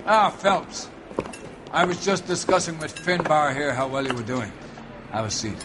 Ah, Phelps. I was just discussing with Finbar here how well you were doing. Have a seat.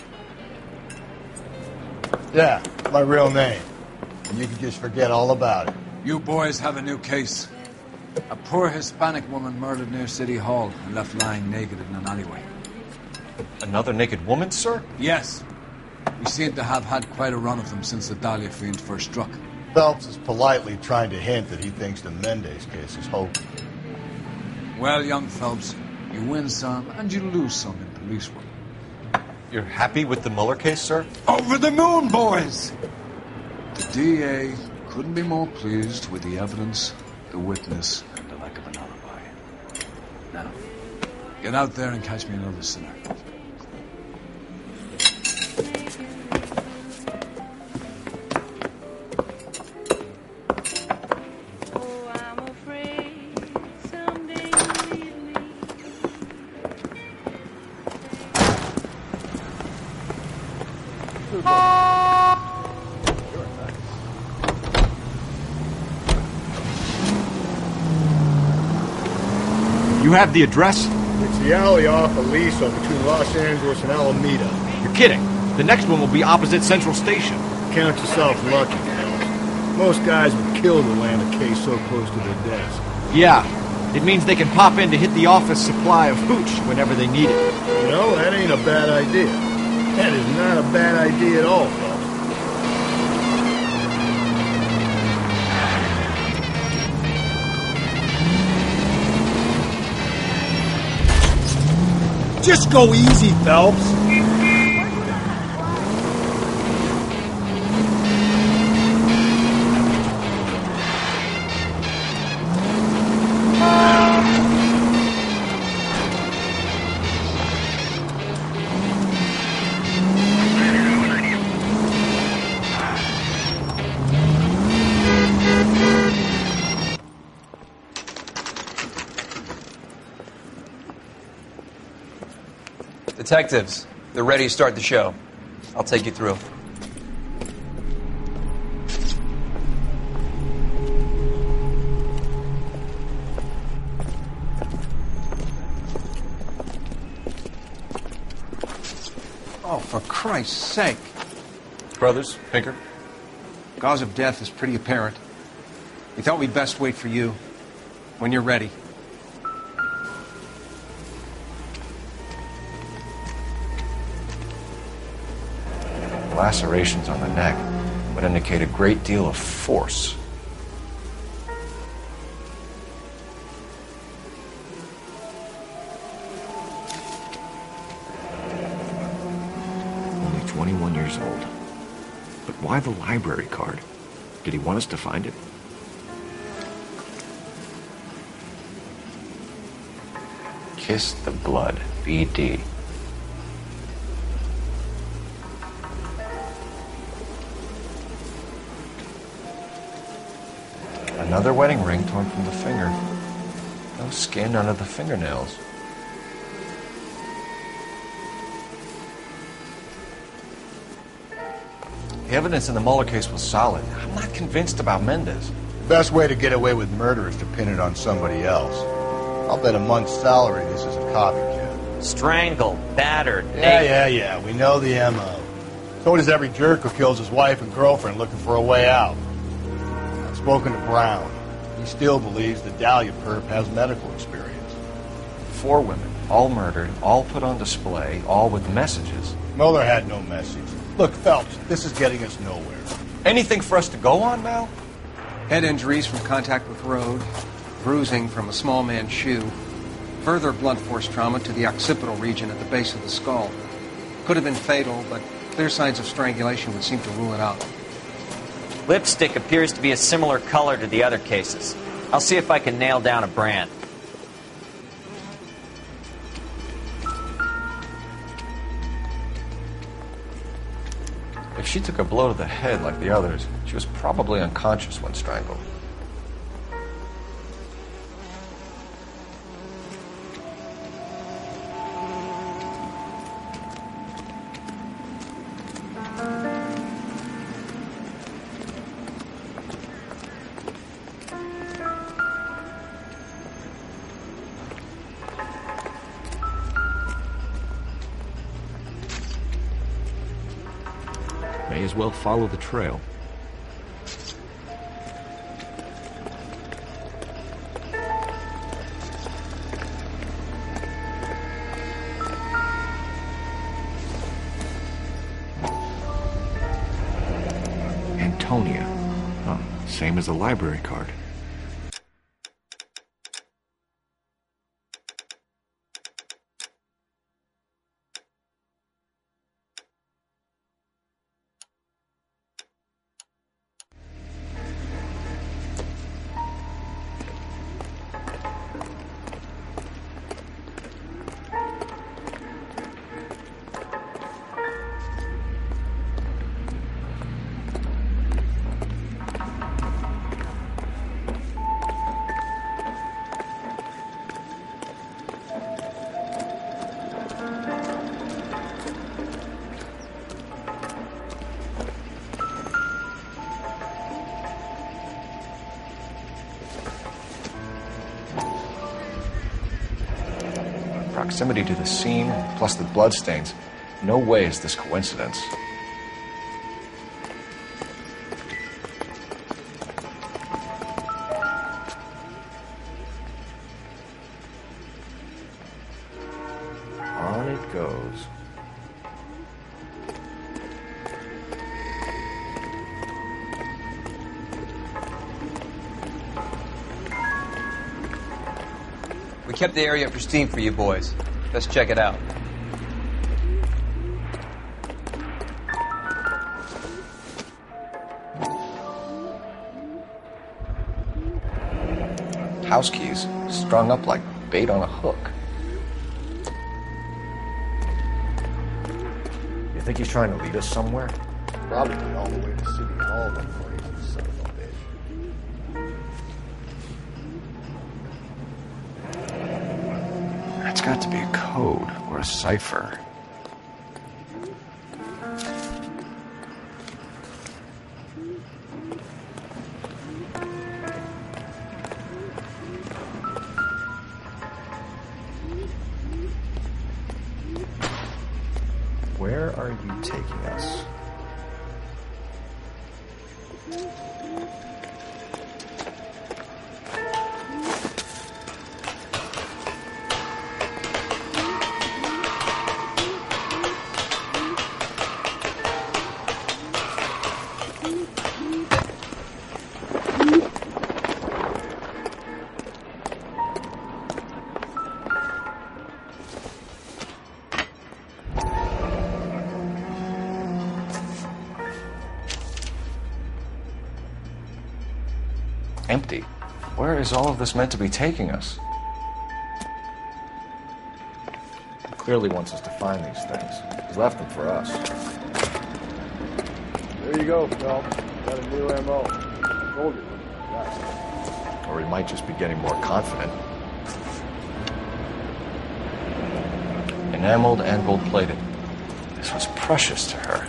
Yeah, my real name. And you can just forget all about it. You boys have a new case. A poor Hispanic woman murdered near City Hall and left lying naked in an alleyway. Another naked woman, sir? Yes. We seem to have had quite a run of them since the Dahlia fiend first struck. Phelps is politely trying to hint that he thinks the Mendez case is hopeless. Well, young Phelps, you win some and you lose some in police work. You're happy with the Mueller case, sir? Over the moon, boys! The DA couldn't be more pleased with the evidence, the witness, and the lack of an alibi. Now, get out there and catch me another sinner. You have the address? It's the alley off Aliso between Los Angeles and Alameda. You're kidding. The next one will be opposite Central Station. Count yourself lucky, Phelps. Most guys would kill to land a case so close to their desk. Yeah. It means they can pop in to hit the office supply of hooch whenever they need it. You know, that ain't a bad idea. That is not a bad idea at all, Phelps. Just go easy, Phelps. Detectives, they're ready to start the show. I'll take you through. Oh, for Christ's sake. Brothers, Pinker? Cause of death is pretty apparent. We thought we'd best wait for you. When you're ready. Lacerations on the neck would indicate a great deal of force. Only 21 years old. But why the library card? Did he want us to find it? Kiss the blood, BD. Another wedding ring torn from the finger. No skin under the fingernails. The evidence in the Mueller case was solid. I'm not convinced about Mendez. The best way to get away with murder is to pin it on somebody else. I'll bet a month's salary this is a copycat. Strangled, battered, Yeah. We know the M.O. So does every jerk who kills his wife and girlfriend looking for a way out. I've spoken to Brown. He still believes the Dahlia perp has medical experience. 4 women, all murdered, all put on display, all with messages. Mueller had no message. Look, Phelps, this is getting us nowhere. Anything for us to go on now? Head injuries from contact with road, bruising from a small man's shoe, further blunt force trauma to the occipital region at the base of the skull. Could have been fatal, but clear signs of strangulation would seem to rule it out. Lipstick appears to be a similar color to the other cases. I'll see if I can nail down a brand. If she took a blow to the head like the others, she was probably unconscious when strangled. May as well follow the trail. Antonia. Huh, same as the library card. Proximity to the scene, plus the bloodstains. No way is this coincidence. On it goes. We kept the area pristine for you boys. Let's check it out. House keys, strung up like bait on a hook. You think he's trying to lead us somewhere? Probably all the way to City Hall, that crazy son of a bitch. That's got to be a code or a cipher. Where are you taking us? Empty. Where is all of this meant to be taking us? He clearly wants us to find these things. He's left them for us. There you go, Phelps. Got a new MO. I told you. Yes. Or he might just be getting more confident. Enameled and gold-plated. This was precious to her.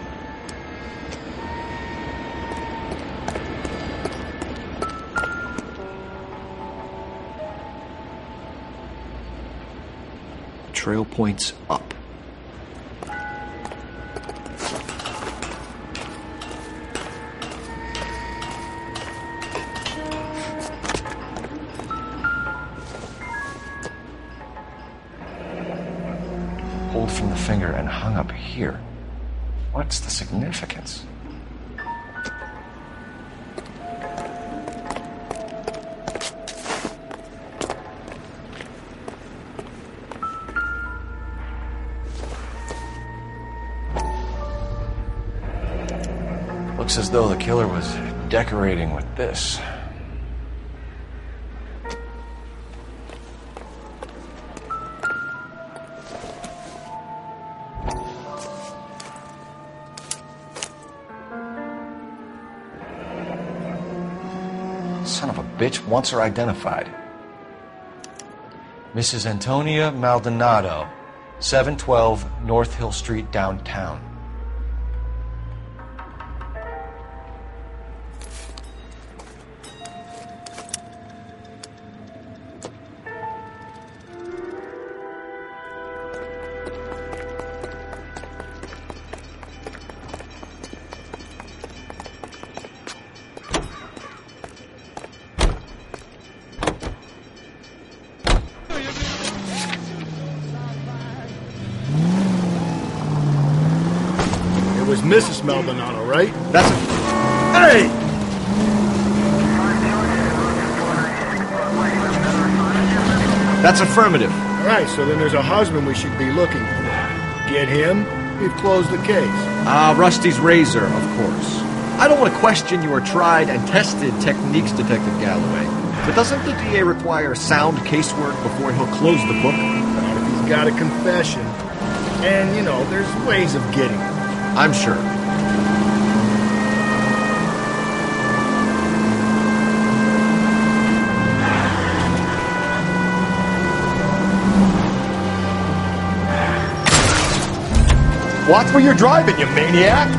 Trail points up. Pulled from the finger and hung up here. What's the significance? Looks as though the killer was decorating with this. Son of a bitch wants her identified. Mrs. Antonia Maldonado, 712 North Hill Street, downtown. is Mrs. Maldonado, right? That's Hey! That's affirmative. All right, so then there's a husband we should be looking for. Get him, we've closed the case. Rusty's razor, of course. I don't want to question your tried and tested techniques, Detective Galloway. But doesn't the DA require sound casework before he'll close the book? Not if he's got a confession. And, you know, there's ways of getting it. I'm sure. Watch where you're driving, you maniac!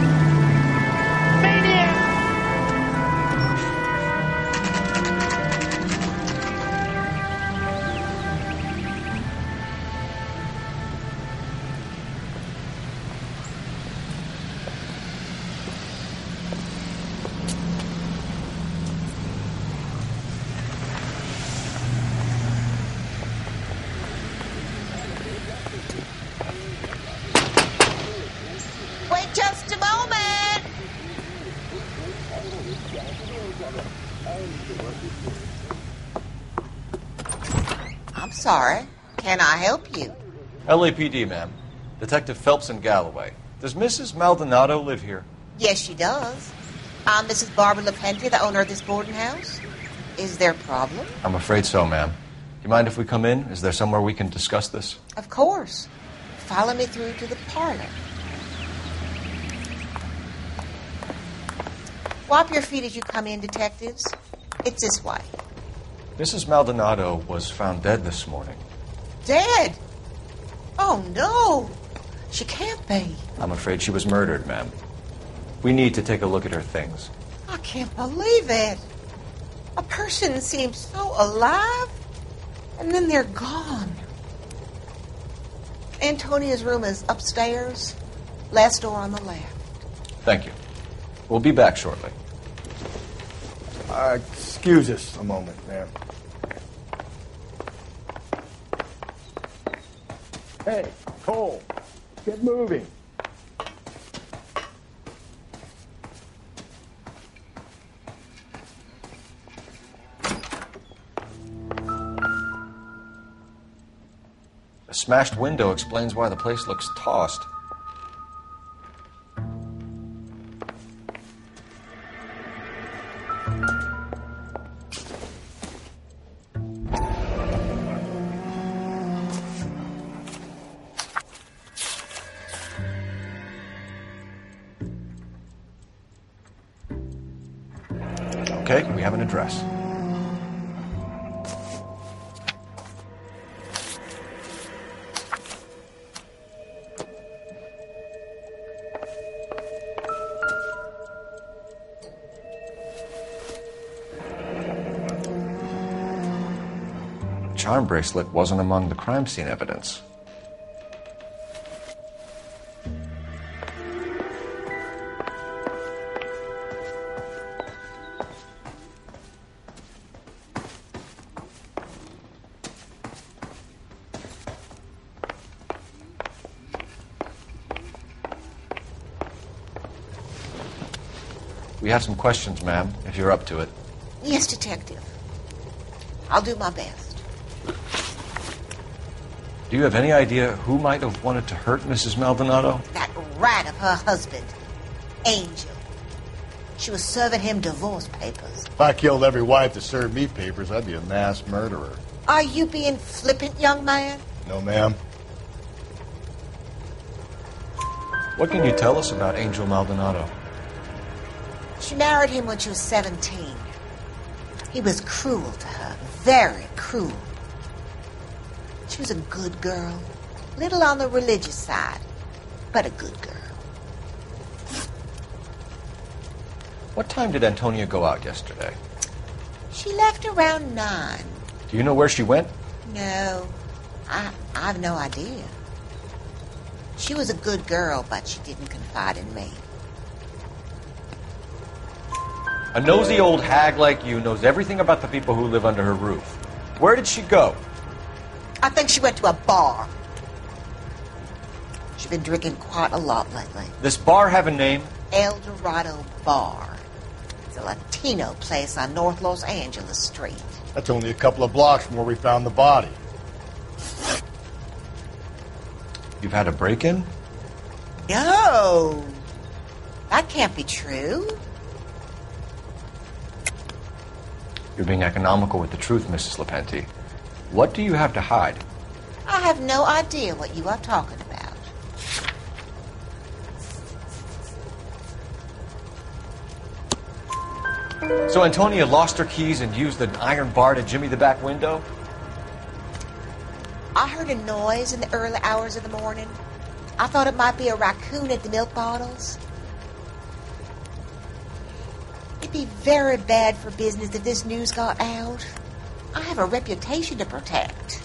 Just a moment. I'm sorry. Can I help you? LAPD, ma'am. Detective Phelps and Galloway. Does Mrs. Maldonado live here? Yes, she does. I'm Mrs. Barbara LaPentia, the owner of this boarding house. Is there a problem? I'm afraid so, ma'am. Do you mind if we come in? Is there somewhere we can discuss this? Of course. Follow me through to the parlor. Wipe your feet as you come in, detectives. It's this way. Mrs. Maldonado was found dead this morning. Dead? Oh, no. She can't be. I'm afraid she was murdered, ma'am. We need to take a look at her things. I can't believe it. A person seems so alive, and then they're gone. Antonia's room is upstairs, last door on the left. Thank you. We'll be back shortly. Excuse us a moment, ma'am. Hey, Cole, get moving. A smashed window explains why the place looks tossed. Okay, we have an address. Charm bracelet wasn't among the crime scene evidence. We have some questions, ma'am, if you're up to it. Yes, detective. I'll do my best. Do you have any idea who might have wanted to hurt Mrs. Maldonado? That rat of her husband, Angel. She was serving him divorce papers. If I killed every wife that served me papers, I'd be a mass murderer. Are you being flippant, young man? No, ma'am. What can you tell us about Angel Maldonado? She married him when she was 17. He was cruel to her, very cruel. She was a good girl, little on the religious side, but a good girl. What time did Antonia go out yesterday? She left around 9. Do you know where she went? No, I've no idea. She was a good girl, but she didn't confide in me. A nosy old hag like you knows everything about the people who live under her roof. Where did she go? I think she went to a bar. She Been drinking quite a lot lately. This bar have a name? El Dorado Bar. It's a Latino place on North Los Angeles Street. That's only a couple of blocks from where we found the body. You've had a break-in? No! That can't be true. You're being economical with the truth, Mrs. Lepenti. What do you have to hide? I have no idea what you are talking about. So Antonia lost her keys and used the iron bar to jimmy the back window? I heard a noise in the early hours of the morning. I thought it might be a raccoon at the milk bottles. It'd be very bad for business if this news got out. I have a reputation to protect.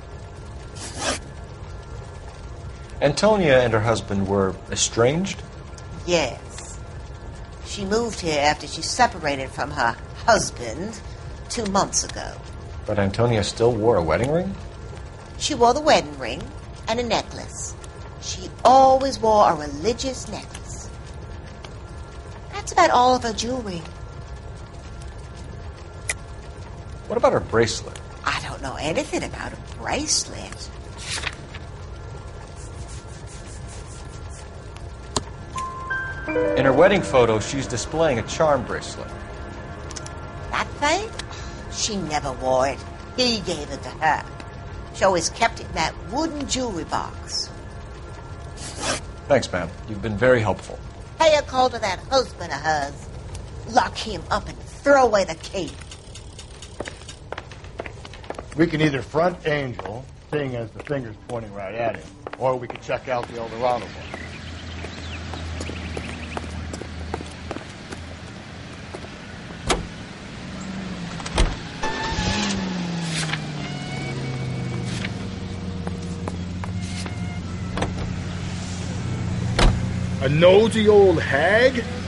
Antonia and her husband were estranged? Yes. She moved here after she separated from her husband 2 months ago. But Antonia still wore a wedding ring? She wore the wedding ring and a necklace. She always wore a religious necklace. That's about all of her jewelry. What about her bracelet? I don't know anything about a bracelet. In her wedding photo, she's displaying a charm bracelet. That thing? She never wore it. He gave it to her. She always kept it in that wooden jewelry box. Thanks, ma'am. You've been very helpful. Pay a call to that husband of hers. Lock him up and throw away the key. We can either front Angel, seeing as the finger's pointing right at him, or we could check out the El Dorado one. A nosy old hag?